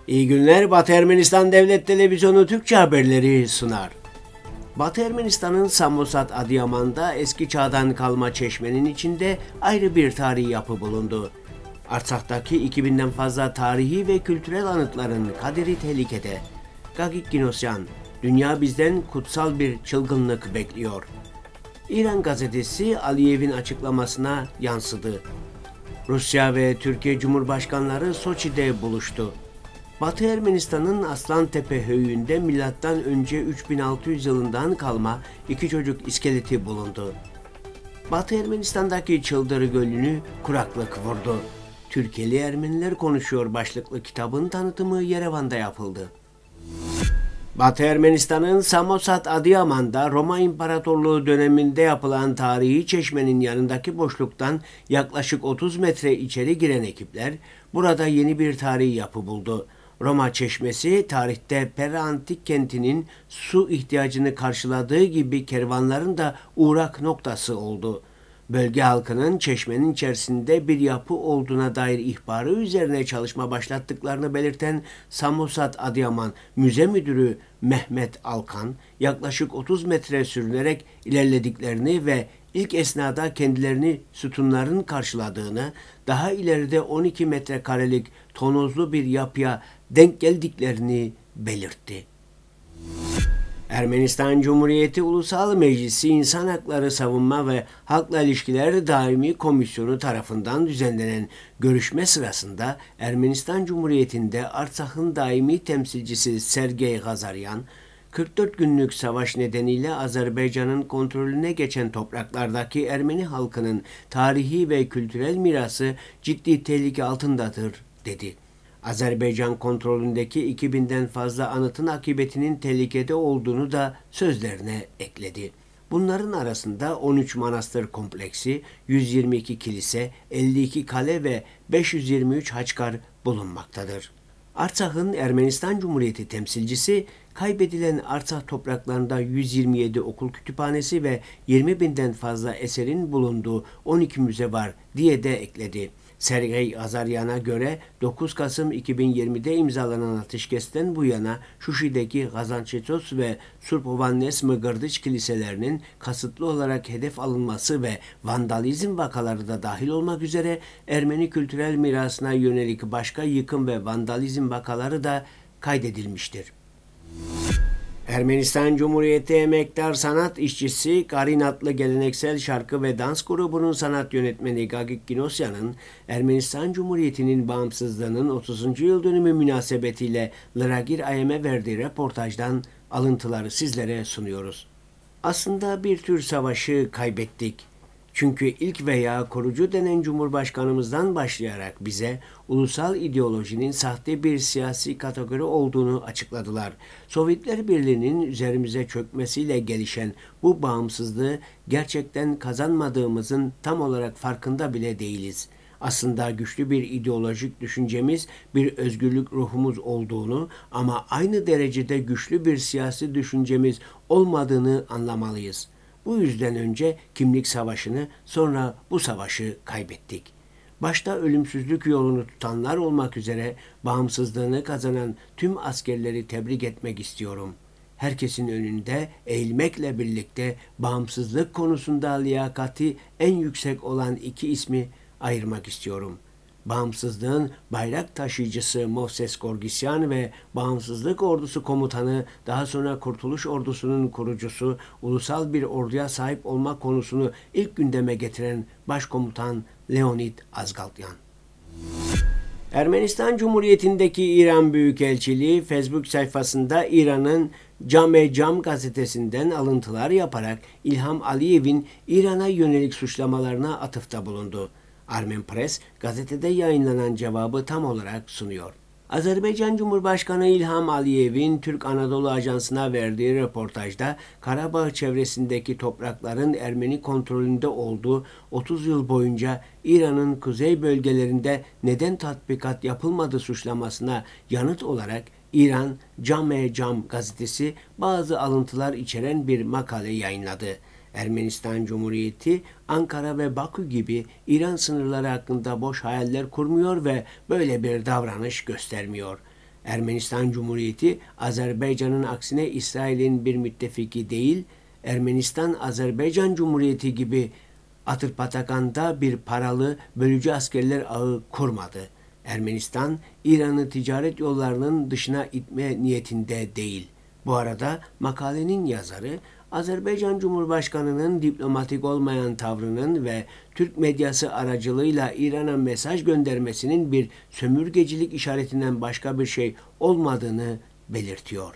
İyi günler, Batı Ermenistan Devlet Televizyonu Türkçe haberleri sunar. Batı Ermenistan'ın Samosat Adıyaman'da eski çağdan kalma çeşmenin içinde ayrı bir tarihi yapı bulundu. Artsak'taki 2000'den fazla tarihi ve kültürel anıtların kaderi tehlikede. Gagik Ginosyan, dünya bizden kutsal bir çılgınlık bekliyor. İran gazetesi Aliyev'in açıklamasına yansıdı. Rusya ve Türkiye Cumhurbaşkanları Soçi'de buluştu. Batı Ermenistan'ın Aslantepe Höyü'nde M.Ö. 3600 yılından kalma iki çocuk iskeleti bulundu. Batı Ermenistan'daki Çıldırı Gölü'nü kuraklık vurdu. Türkiye'li Ermeniler konuşuyor başlıklı kitabın tanıtımı Yerevan'da yapıldı. Batı Ermenistan'ın Samosat Adıyaman'da Roma İmparatorluğu döneminde yapılan tarihi çeşmenin yanındaki boşluktan yaklaşık 30 metre içeri giren ekipler burada yeni bir tarihi yapı buldu. Roma Çeşmesi tarihte Pera Antik kentinin su ihtiyacını karşıladığı gibi kervanların da uğrak noktası oldu. Bölge halkının çeşmenin içerisinde bir yapı olduğuna dair ihbarı üzerine çalışma başlattıklarını belirten Samosat Adıyaman Müze Müdürü Mehmet Alkan, yaklaşık 30 metre sürünerek ilerlediklerini ve ilk esnada kendilerini sütunların karşıladığını, daha ileride 12 metrekarelik tonozlu bir yapıya denk geldiklerini belirtti. Ermenistan Cumhuriyeti Ulusal Meclisi İnsan Hakları Savunma ve Halkla İlişkiler Daimi Komisyonu tarafından düzenlenen görüşme sırasında Ermenistan Cumhuriyeti'nde Artsak'ın daimi temsilcisi Sergey Gazaryan, 44 günlük savaş nedeniyle Azerbaycan'ın kontrolüne geçen topraklardaki Ermeni halkının tarihi ve kültürel mirası ciddi tehlike altındadır, dedi. Azerbaycan kontrolündeki 2000'den fazla anıtın akıbetinin tehlikede olduğunu da sözlerine ekledi. Bunların arasında 13 manastır kompleksi, 122 kilise, 52 kale ve 523 haçkar bulunmaktadır. Artsak'ın Ermenistan Cumhuriyeti temsilcisi, kaybedilen Artsak topraklarında 127 okul kütüphanesi ve 20.000'den fazla eserin bulunduğu 12 müze var diye de ekledi. Sergey Gazaryan'a göre 9 Kasım 2020'de imzalanan ateşkesten bu yana Şuşi'deki Gazançetos ve Surpovannes Mıgırdıç kiliselerinin kasıtlı olarak hedef alınması ve vandalizm vakaları da dahil olmak üzere Ermeni kültürel mirasına yönelik başka yıkım ve vandalizm vakaları da kaydedilmiştir. Ermenistan Cumhuriyeti Emektar Sanat İşçisi Karin adlı geleneksel şarkı ve dans grubunun sanat yönetmeni Gagik Ginosyan'ın Ermenistan Cumhuriyeti'nin bağımsızlığının 30. yıl dönümü münasebetiyle Lıragir Ayem'e verdiği röportajdan alıntıları sizlere sunuyoruz. Aslında bir tür savaşı kaybettik. Çünkü ilk veya kurucu denen Cumhurbaşkanımızdan başlayarak bize ulusal ideolojinin sahte bir siyasi kategori olduğunu açıkladılar. Sovyetler Birliği'nin üzerimize çökmesiyle gelişen bu bağımsızlığı gerçekten kazanmadığımızın tam olarak farkında bile değiliz. Aslında güçlü bir ideolojik düşüncemiz, bir özgürlük ruhumuz olduğunu ama aynı derecede güçlü bir siyasi düşüncemiz olmadığını anlamalıyız. Bu yüzden önce kimlik savaşını, sonra bu savaşı kaybettik. Başta ölümsüzlük yolunu tutanlar olmak üzere bağımsızlığını kazanan tüm askerleri tebrik etmek istiyorum. Herkesin önünde eğilmekle birlikte bağımsızlık konusunda liyakati en yüksek olan iki ismi ayırmak istiyorum. Bağımsızlığın bayrak taşıyıcısı Moses Gorgisyan ve Bağımsızlık Ordusu Komutanı, daha sonra Kurtuluş Ordusu'nun kurucusu, ulusal bir orduya sahip olma konusunu ilk gündeme getiren Başkomutan Leonid Azgalyan. Ermenistan Cumhuriyeti'ndeki İran Büyükelçiliği Facebook sayfasında İran'ın Cam-e-Cam gazetesinden alıntılar yaparak İlham Aliyev'in İran'a yönelik suçlamalarına atıfta bulundu. Armen Press, gazetede yayınlanan cevabı tam olarak sunuyor. Azerbaycan Cumhurbaşkanı İlham Aliyev'in Türk Anadolu Ajansı'na verdiği röportajda Karabağ çevresindeki toprakların Ermeni kontrolünde olduğu 30 yıl boyunca İran'ın kuzey bölgelerinde neden tatbikat yapılmadı suçlamasına yanıt olarak İran Cam-e-Cam gazetesi bazı alıntılar içeren bir makale yayınladı. Ermenistan Cumhuriyeti, Ankara ve Bakü gibi İran sınırları hakkında boş hayaller kurmuyor ve böyle bir davranış göstermiyor. Ermenistan Cumhuriyeti, Azerbaycan'ın aksine İsrail'in bir müttefiki değil, Ermenistan, Azerbaycan Cumhuriyeti gibi Atırpatakanda bir paralı, bölücü askerler ağı kurmadı. Ermenistan, İran'ı ticaret yollarının dışına itme niyetinde değil. Bu arada makalenin yazarı, Azerbaycan Cumhurbaşkanı'nın diplomatik olmayan tavrının ve Türk medyası aracılığıyla İran'a mesaj göndermesinin bir sömürgecilik işaretinden başka bir şey olmadığını belirtiyor.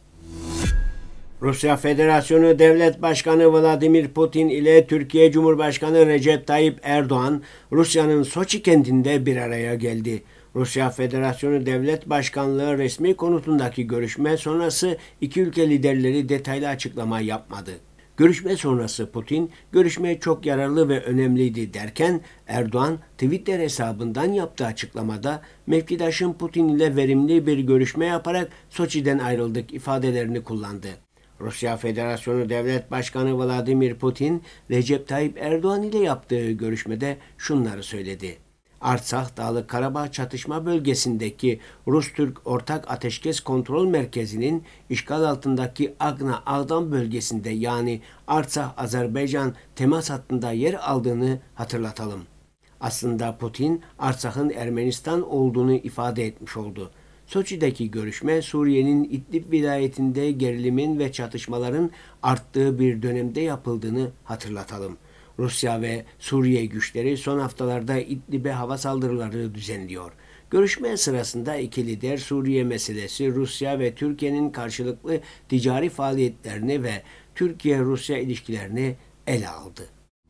Rusya Federasyonu Devlet Başkanı Vladimir Putin ile Türkiye Cumhurbaşkanı Recep Tayyip Erdoğan, Rusya'nın Soçi kentinde bir araya geldi. Rusya Federasyonu Devlet Başkanlığı resmi konutundaki görüşme sonrası iki ülke liderleri detaylı açıklama yapmadı. Görüşme sonrası Putin, görüşme çok yararlı ve önemliydi derken Erdoğan Twitter hesabından yaptığı açıklamada mevkidaşım Putin ile verimli bir görüşme yaparak Soçi'den ayrıldık ifadelerini kullandı. Rusya Federasyonu Devlet Başkanı Vladimir Putin, Recep Tayyip Erdoğan ile yaptığı görüşmede şunları söyledi. Artsakh Dağlık Karabağ çatışma bölgesindeki Rus-Türk Ortak Ateşkes Kontrol Merkezi'nin işgal altındaki Agna Ağdam bölgesinde yani Artsakh-Azerbaycan temas hattında yer aldığını hatırlatalım. Aslında Putin, Artsakh'ın Ermenistan olduğunu ifade etmiş oldu. Soçi'deki görüşme, Suriye'nin İdlib vilayetinde gerilimin ve çatışmaların arttığı bir dönemde yapıldığını hatırlatalım. Rusya ve Suriye güçleri son haftalarda İdlib'e hava saldırıları düzenliyor. Görüşme sırasında iki lider Suriye meselesi, Rusya ve Türkiye'nin karşılıklı ticari faaliyetlerini ve Türkiye-Rusya ilişkilerini ele aldı.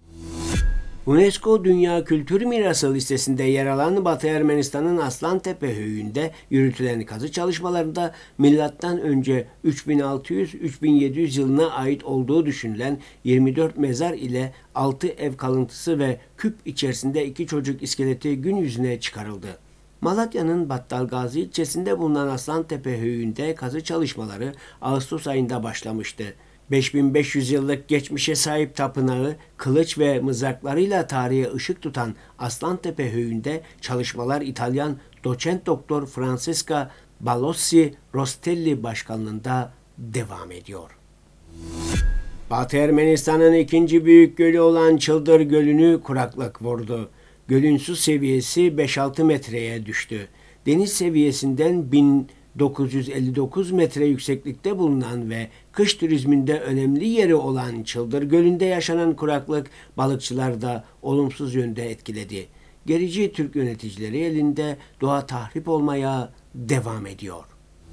UNESCO Dünya Kültür Mirası listesinde yer alan Batı Ermenistan'ın Aslantepe Höyü'nde yürütülen kazı çalışmalarında M.Ö. 3600-3700 yılına ait olduğu düşünülen 24 mezar ile 6 ev kalıntısı ve küp içerisinde 2 çocuk iskeleti gün yüzüne çıkarıldı. Malatya'nın Battalgazi ilçesinde bulunan Aslantepe Höyü'nde kazı çalışmaları Ağustos ayında başlamıştı. 5500 yıllık geçmişe sahip tapınağı, kılıç ve mızraklarıyla tarihe ışık tutan Aslantepe Höyü'nde çalışmalar İtalyan doçent doktor Francesca Balossi Rostelli başkanlığında devam ediyor. Batı Ermenistan'ın ikinci büyük gölü olan Çıldır Gölü'nü kuraklık vurdu. Gölün su seviyesi 5-6 metreye düştü. Deniz seviyesinden 1959 metre yükseklikte bulunan ve kış turizminde önemli yeri olan Çıldır Gölü'nde yaşanan kuraklık balıkçıları da olumsuz yönde etkiledi. Gerici Türk yöneticileri elinde doğa tahrip olmaya devam ediyor.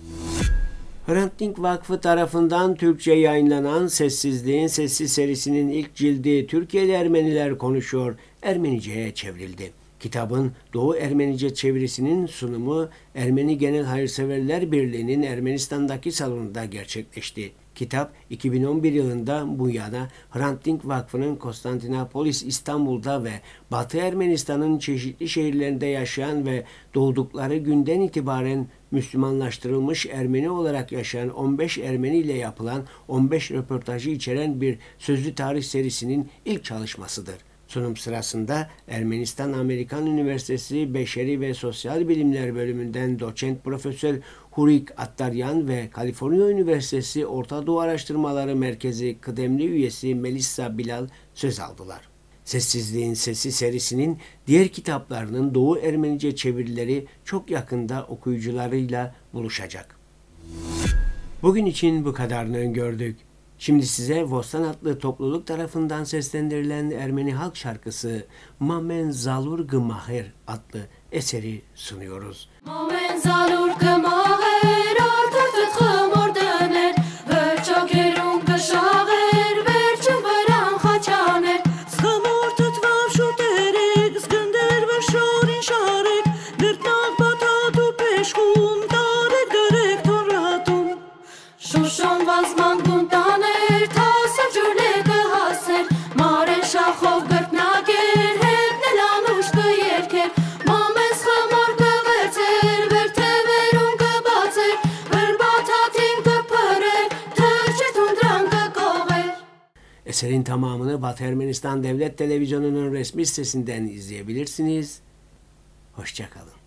Hrant Dink Vakfı tarafından Türkçe yayınlanan Sessizliğin Sesi serisinin ilk cildi Türkiye'li Ermeniler Konuşuyor Ermenice'ye çevrildi. Kitabın Doğu Ermenice çevirisinin sunumu Ermeni Genel Hayırseverler Birliği'nin Ermenistan'daki salonunda gerçekleşti. Kitap 2011 yılında bu yana Hrant Dink Vakfı'nın Konstantinopolis, İstanbul'da ve Batı Ermenistan'ın çeşitli şehirlerinde yaşayan ve doğdukları günden itibaren Müslümanlaştırılmış Ermeni olarak yaşayan 15 Ermeni ile yapılan 15 röportajı içeren bir sözlü tarih serisinin ilk çalışmasıdır. Sunum sırasında Ermenistan Amerikan Üniversitesi Beşeri ve Sosyal Bilimler Bölümünden doçent profesör Hurik Attaryan ve Kaliforniya Üniversitesi Orta Doğu Araştırmaları Merkezi kıdemli üyesi Melissa Bilal söz aldılar. Sessizliğin Sesi serisinin diğer kitaplarının Doğu Ermenice çevirileri çok yakında okuyucularıyla buluşacak. Bugün için bu kadarını gördük. Şimdi size Vostan adlı topluluk tarafından seslendirilen Ermeni halk şarkısı Mamen Zalur Gmaher adlı eseri sunuyoruz. Mamen Zalur Gmaher ortak xamordaner verçak erun gşager verçak varan xaçaner xamortat vavşuterek zgender vşorin şarek dirtnak batatu peşkum tarek görek toratum şuşan vazman guntaner Eserin tamamını Batı Ermenistan Devlet Televizyonu'nun resmi sitesinden izleyebilirsiniz. Hoşça kalın.